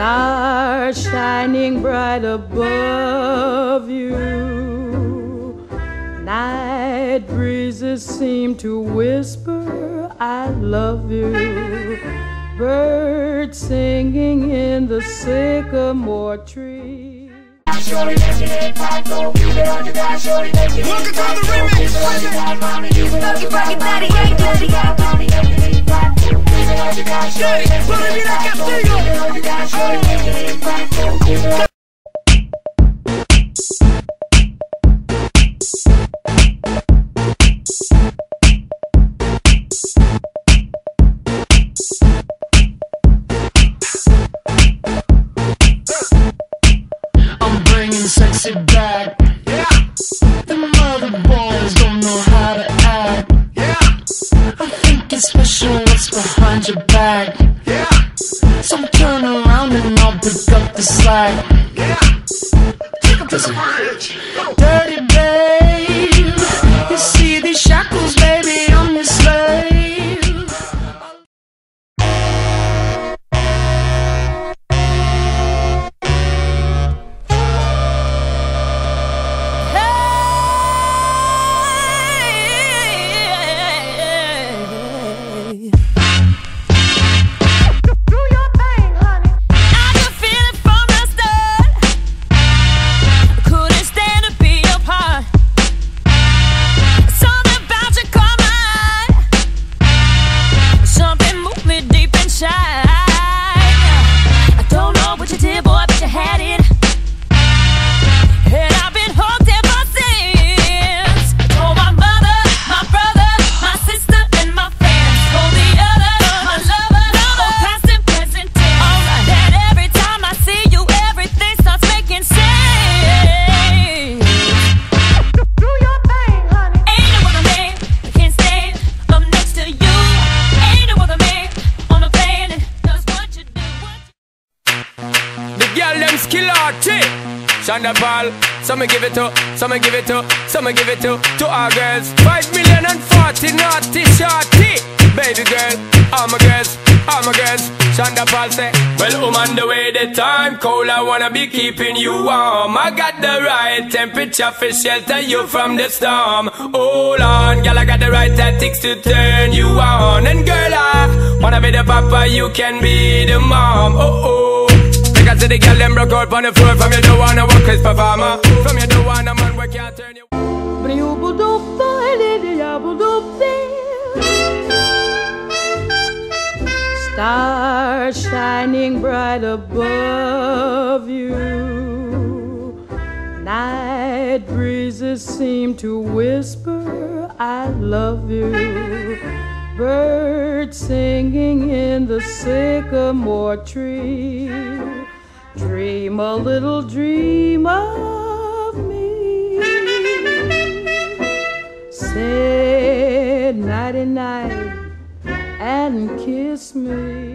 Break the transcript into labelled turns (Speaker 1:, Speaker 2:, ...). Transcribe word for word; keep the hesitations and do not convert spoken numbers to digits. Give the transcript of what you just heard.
Speaker 1: Stars shining bright above you. Night breezes seem to whisper, I love you. Birds singing in the sycamore tree.
Speaker 2: Welcome to the remix. Funky, funky, daddy, hey, daddy, daddy. Daddy, put it in that Castillo.
Speaker 3: Sexy back, yeah. The mother boys don't know how to act, yeah. I think it's special what's behind your back, yeah. So turn around and I'll pick up the slack, yeah. Take up the bridge. Dirty babe, you see these shackles, baby, I'm your slave.
Speaker 4: Shonda Paul, some give it to, some give it to, some give it to, to our girls. Five million and forty naughty shorty. Baby girl, all my girls, all my girls. Shonda Paul say, well, I'm on the way, the time cold, I wanna be keeping you warm. I got the right temperature for shelter you from the storm. Hold on, girl, I got the right tactics to turn you on. And girl, I wanna be the papa, you can be the mom. Oh oh. I see the girl them broke out on the floor. From you don't wanna work as performer. From you don't wanna man we can't turn you.
Speaker 1: Stars shining bright above you. Night breezes seem to whisper, I love you. Birds singing in the sycamore tree. Dream a little dream of me. Say nighty night and kiss me.